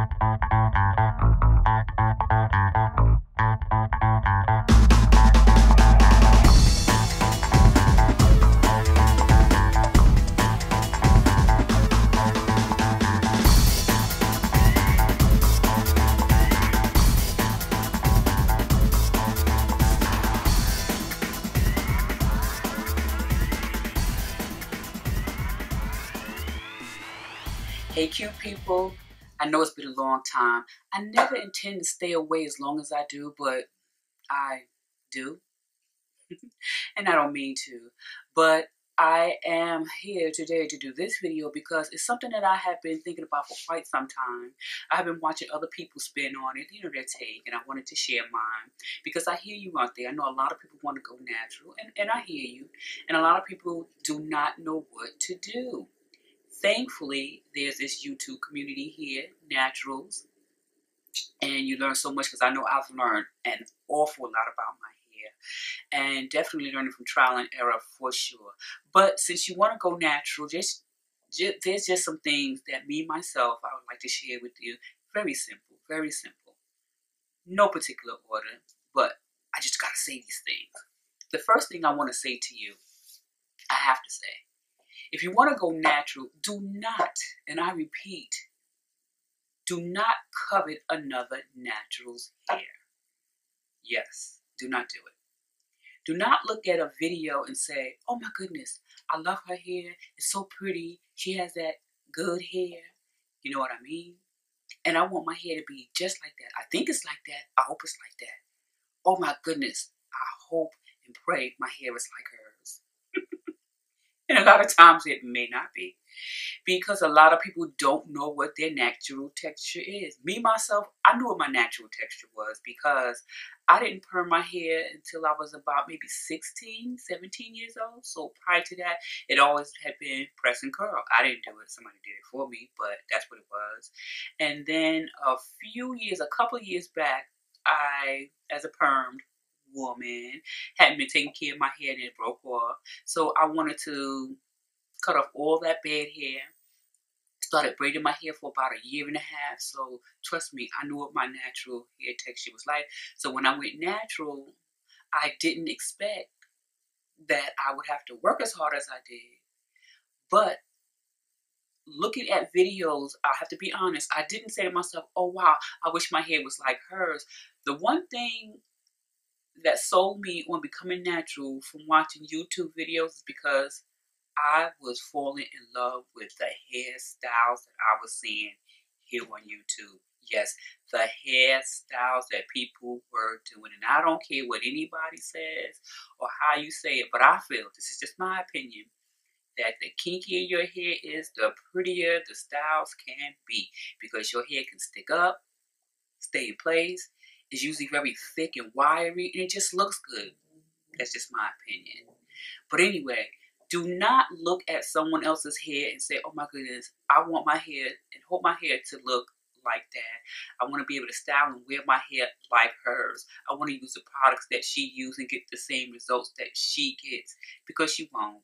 Hey cute people, I know it's been a long time. I never intend to stay away as long as I do, but I do. And I don't mean to. But I am here today to do this video because it's something that I have been thinking about for quite some time. I have been watching other people spin on it, their take, and I wanted to share mine. Because I hear you out there. I know a lot of people want to go natural, and I hear you. And a lot of people do not know what to do. Thankfully, there's this YouTube community here, Naturals, and you learn so much because I know I've learned an awful lot about my hair, and definitely learning from trial and error for sure. But since you want to go natural, there's just some things that me, myself, I would like to share with you. Very simple, very simple. No particular order, but I just got to say these things. The first thing I want to say to you, I have to say, if you want to go natural, do not, and I repeat, do not covet another natural's hair. Yes, do not do it. Do not look at a video and say, oh my goodness, I love her hair. It's so pretty. She has that good hair. You know what I mean? And I want my hair to be just like that. I think it's like that. I hope it's like that. Oh my goodness, I hope and pray my hair is like hers. And a lot of times it may not be, because a lot of people don't know what their natural texture is. Me, myself, I knew what my natural texture was because I didn't perm my hair until I was about maybe 16, 17 years old. So prior to that, it always had been press and curl. I didn't do it. Somebody did it for me, but that's what it was. And then a couple of years back, I, as a permed woman, hadn't been taking care of my hair and it broke off. So I wanted to cut off all that bad hair. Started braiding my hair for about a year and a half. So trust me, I knew what my natural hair texture was like. So when I went natural, I didn't expect that I would have to work as hard as I did. But looking at videos, I have to be honest, I didn't say to myself, oh wow, I wish my hair was like hers. The one thing that sold me on becoming natural from watching YouTube videos is because I was falling in love with the hairstyles that I was seeing here on YouTube. Yes, the hairstyles that people were doing. And I don't care what anybody says or how you say it, but I feel, this is just my opinion, that the kinkier your hair is, the prettier the styles can be. Because your hair can stick up, stay in place. It's usually very thick and wiry, and it just looks good. That's just my opinion. But anyway, do not look at someone else's hair and say, oh my goodness, I want my hair and hope my hair to look like that. I want to be able to style and wear my hair like hers. I want to use the products that she uses and get the same results that she gets. Because you won't.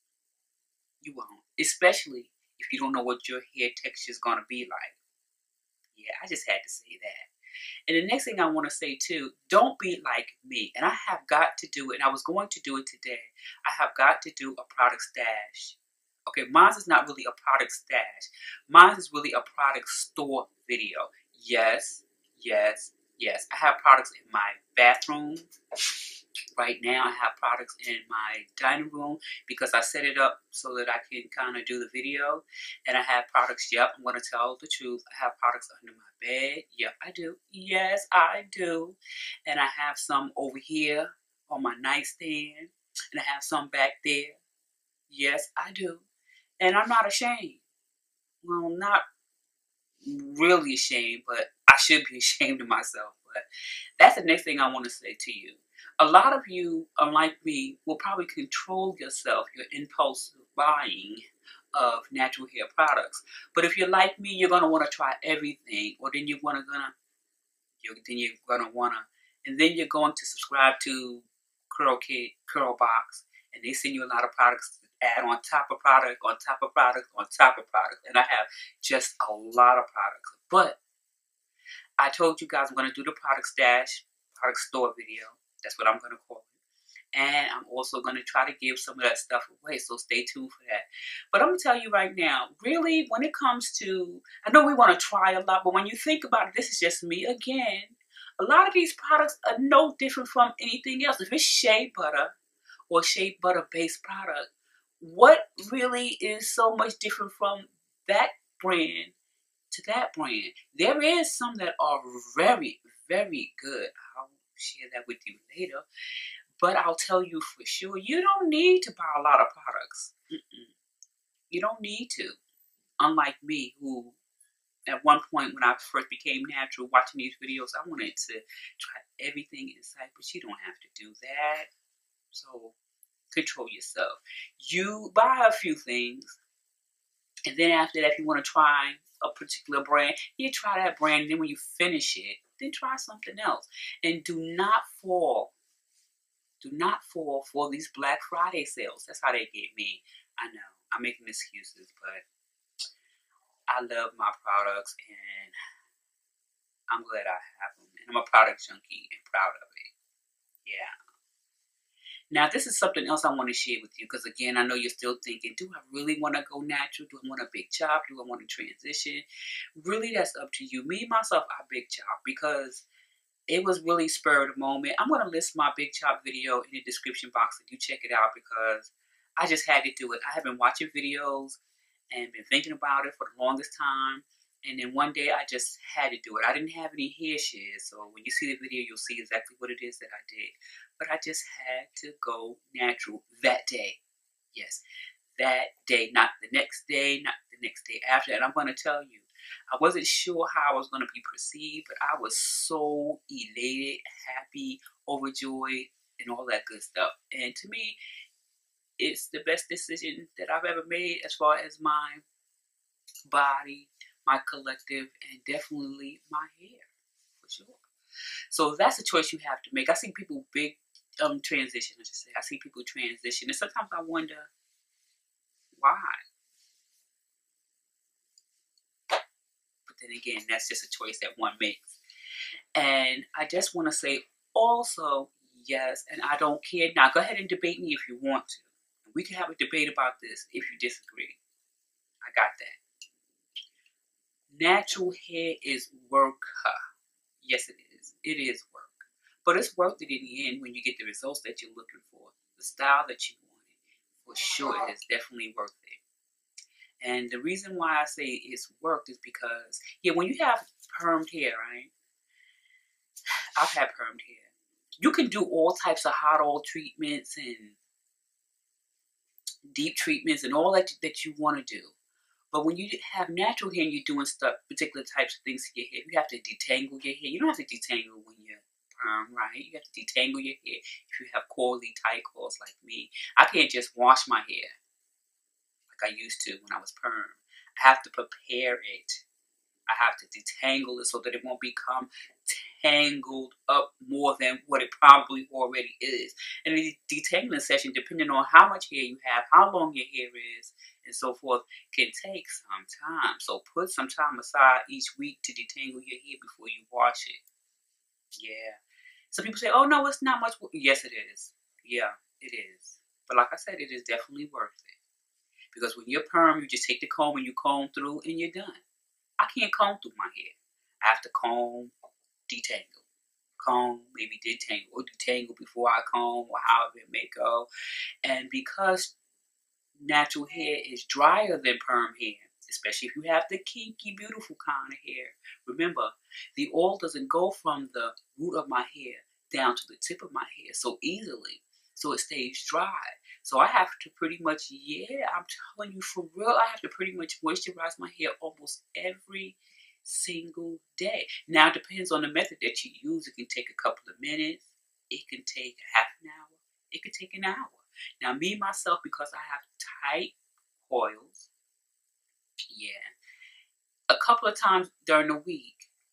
You won't. Especially if you don't know what your hair texture is going to be like. Yeah, I just had to say that. And the next thing I want to say too, don't be like me. And I have got to do it. And I was going to do it today. I have got to do a product stash. Okay, mine is not really a product stash. Mine is really a product store video. Yes, yes, yes. I have products in my bathroom. Right now I have products in my dining room because I set it up so that I can kind of do the video. And I have products, yep, I'm going to tell the truth. I have products under my bed. Yep, I do. Yes, I do. And I have some over here on my nightstand. And I have some back there. Yes, I do. And I'm not ashamed. Well, not really ashamed, but I should be ashamed of myself. But that's the next thing I want to say to you. A lot of you, unlike me, will probably control yourself, your impulsive buying of natural hair products. But if you're like me, you're gonna want to try everything, or then you're going to subscribe to Curl Kit, Curl Box, and they send you a lot of products to add on top of product, on top of product, on top of product. And I have just a lot of products. But I told you guys I'm going to do the product store video. That's what I'm going to call it. And I'm also going to try to give some of that stuff away, so stay tuned for that. But I'm going to tell you right now, really, when it comes to, I know we want to try a lot, but when you think about it, this is just me again. A lot of these products are no different from anything else. If it's shea butter or shea butter based product, what really is so much different from that brand to that brand? There is some that are very, very good. I'll share that with you later. But I'll tell you for sure, you don't need to buy a lot of products. You don't need to. Unlike me, who at one point when I first became natural, watching these videos, I wanted to try everything in sight, but you don't have to do that. So control yourself. You buy a few things, and then after that, if you want to try a particular brand, you try that brand, and then when you finish it, then try something else. And do not fall for these Black Friday sales. That's how they get me. I know, I'm making excuses, but I love my products and I'm glad I have them. And I'm a product junkie and proud of it. Yeah. Now, this is something else I want to share with you because, again, I know you're still thinking, do I really want to go natural? Do I want a big chop? Do I want to transition? Really, that's up to you. Me, myself, I big chop because it was really spur of the moment. I'm going to list my big chop video in the description box and you check it out because I just had to do it. I have been watching videos and been thinking about it for the longest time. And then one day I just had to do it. I didn't have any hair shares. So when you see the video, you'll see exactly what it is that I did. But I just had to go natural that day. Yes, that day, not the next day, not the next day after. And I'm going to tell you, I wasn't sure how I was going to be perceived, but I was so elated, happy, overjoyed, and all that good stuff. And to me, it's the best decision that I've ever made as far as my body, my collective, and definitely my hair, for sure. So that's a choice you have to make. I see people big transition, I should say. I see people transition, and sometimes I wonder why. But then again, that's just a choice that one makes. And I just want to say also, yes, and I don't care. Now, go ahead and debate me if you want to. We can have a debate about this if you disagree. I got that. Natural hair is work. Yes, it is. It is work. But it's worth it in the end when you get the results that you're looking for. The style that you wanted. For sure, it is definitely worth it. And the reason why I say it's worked is because, yeah, when you have permed hair, right? I've had permed hair. You can do all types of hot oil treatments and deep treatments and all that you want to do. But when you have natural hair and you're doing stuff, particular types of things to your hair, you have to detangle your hair. You don't have to detangle when you're perm, right? You have to detangle your hair if you have coily tight coils like me. I can't just wash my hair like I used to when I was perm. I have to prepare it. I have to detangle it so that it won't become tangled up more than what it probably already is. And the detangling session, depending on how much hair you have, how long your hair is, and so forth, can take some time. So put some time aside each week to detangle your hair before you wash it. Yeah. Some people say, oh no, it's not much work. Yes, it is. Yeah, it is. But like I said, it is definitely worth it. Because when you're perm, you just take the comb and you comb through and you're done. I can't comb through my hair. I have to comb, detangle. Comb, maybe detangle, or detangle before I comb, or however it may go. And because natural hair is drier than perm hair, especially if you have the kinky, beautiful kind of hair, remember, the oil doesn't go from the root of my hair down to the tip of my hair so easily. So it stays dry. So I have to pretty much, yeah, I'm telling you for real, I have to pretty much moisturize my hair almost every single day. Now, it depends on the method that you use. It can take a couple of minutes. It can take half an hour. It can take an hour. Now, me, myself, because I have tight coils, yeah, a couple of times during the week,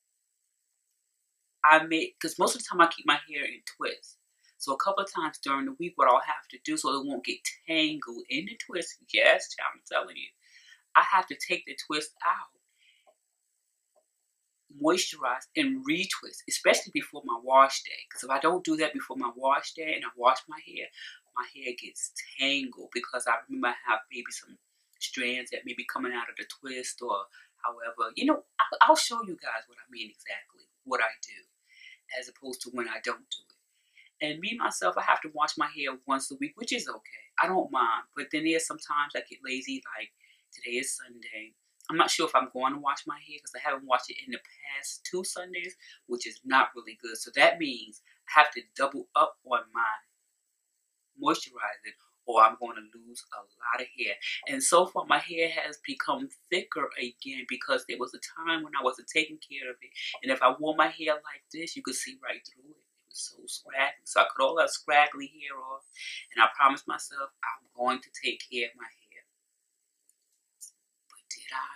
because most of the time I keep my hair in twists. So a couple of times during the week, what I'll have to do so it won't get tangled in the twist, yes, I'm telling you, I have to take the twist out, moisturize and retwist, especially before my wash day. Because if I don't do that before my wash day and I wash my hair gets tangled because I remember I have maybe some strands that may be coming out of the twist or however. You know, I'll show you guys what I mean exactly, what I do, as opposed to when I don't do it. And me, myself, I have to wash my hair once a week, which is okay. I don't mind. But then there's sometimes I get lazy, like today is Sunday. I'm not sure if I'm going to wash my hair because I haven't washed it in the past 2 Sundays, which is not really good. So that means I have to double up on my moisturizing or I'm going to lose a lot of hair. And so far my hair has become thicker again because there was a time when I wasn't taking care of it. And if I wore my hair like this, you could see right through it. It was so scraggly. So I cut all that scraggly hair off. And I promised myself I'm going to take care of my hair. But did I?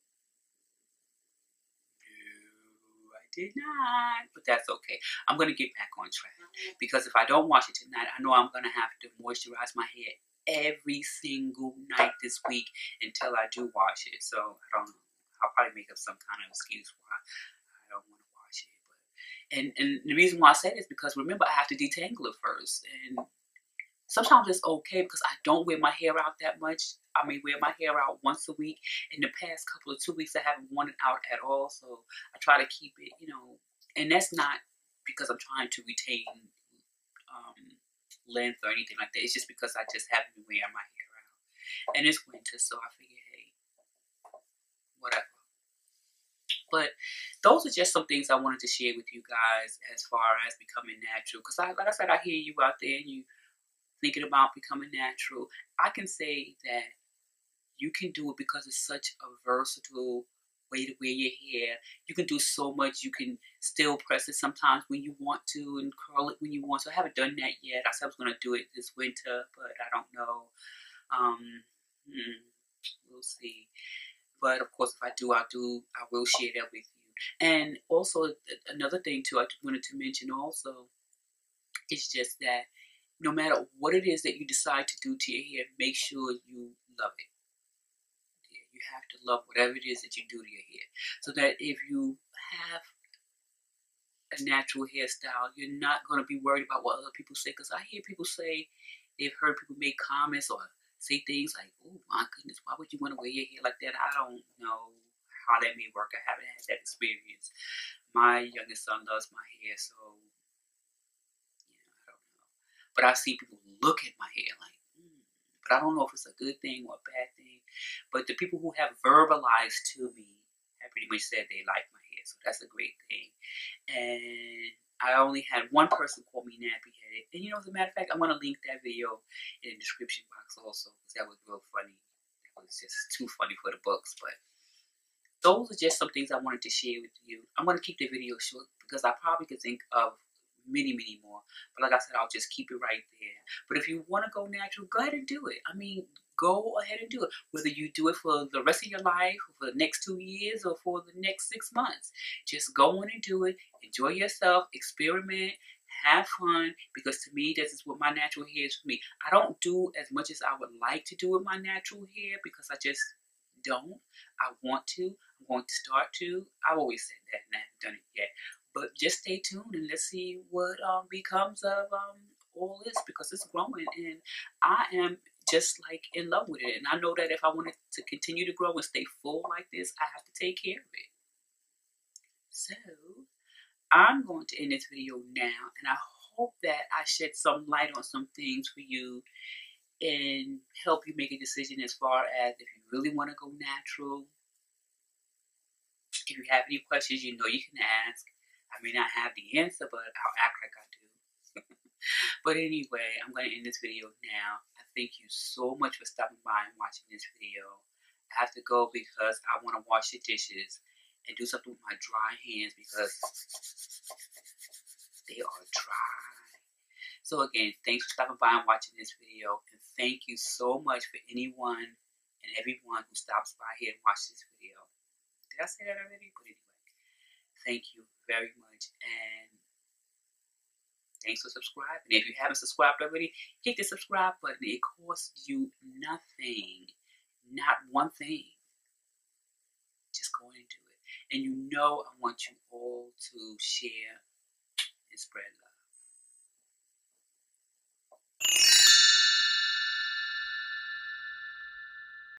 No, I did not. But that's okay. I'm going to get back on track. Because if I don't wash it tonight, I know I'm going to have to moisturize my hair every single night this week until I do wash it. So I don't know. I'll probably make up some kind of excuse why I don't want to wash it. But and the reason why I say this is because remember I have to detangle it first. And sometimes it's okay because I don't wear my hair out that much. I may wear my hair out once a week. In the past couple of 2 weeks, I haven't worn it out at all. So I try to keep it, you know, and that's not because I'm trying to retain length or anything like that. It's just because I just haven't been wearing my hair out. And it's winter, so I figure, hey, whatever. But those are just some things I wanted to share with you guys as far as becoming natural. Because like I said, I hear you out there and you thinking about becoming natural. I can say that you can do it because it's such a versatile way to wear your hair. You can do so much. You can still press it sometimes when you want to and curl it when you want. So I haven't done that yet. I said I was going to do it this winter, but I don't know. We'll see. But of course, if I do, I will share that with you. And also another thing too, I wanted to mention also is just that no matter what it is that you decide to do to your hair, make sure you love it. You have to love whatever it is that you do to your hair. So that if you have a natural hairstyle, you're not going to be worried about what other people say. Because I hear people say, they've heard people make comments or say things like, oh my goodness, why would you want to wear your hair like that? I don't know how that may work. I haven't had that experience. My youngest son loves my hair, so, you know, I don't know. But I see people look at my hair like, but I don't know if it's a good thing or a bad thing. But the people who have verbalized to me have pretty much said they like my hair. So that's a great thing. And I only had one person call me nappy-headed. And you know, as a matter of fact, I'm going to link that video in the description box also. Because that was real funny. That was just too funny for the books. But those are just some things I wanted to share with you. I'm going to keep the video short because I probably could think of many more, but like I said, I'll just keep it right there. But if you want to go natural, go ahead and do it. I mean, go ahead and do it. Whether you do it for the rest of your life, or for the next 2 years, or for the next 6 months, just go on and do it. Enjoy yourself, experiment, have fun, because to me, this is what my natural hair is for me. I don't do as much as I would like to do with my natural hair because I just don't. I want to. I'm going to start to. I've always said that and I haven't done it yet. But just stay tuned and let's see what becomes of all this, because it's growing and I am just like in love with it. And I know that if I want it to continue to grow and stay full like this, I have to take care of it. So I'm going to end this video now, and I hope that I shed some light on some things for you and help you make a decision as far as if you really want to go natural. If you have any questions, you know you can ask. I may not have the answer, but I'll act like I do. But anyway, I'm going to end this video now. I thank you so much for stopping by and watching this video. I have to go because I want to wash the dishes and do something with my dry hands because they are dry. So again, thanks for stopping by and watching this video. And thank you so much for anyone and everyone who stops by here and watches this video. Did I say that already? But anyway, thank you very much, and thanks for subscribing. If you haven't subscribed already, hit the subscribe button. It costs you nothing, not one thing. Just go in and do it. And you know I want you all to share and spread love.